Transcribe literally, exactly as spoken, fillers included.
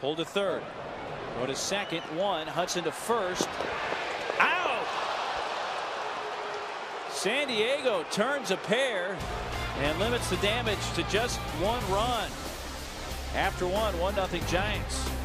Pull to third. Go to second. One. Hudson to first. Out. San Diego turns a pair and limits the damage to just one run. After one, one nothing Giants.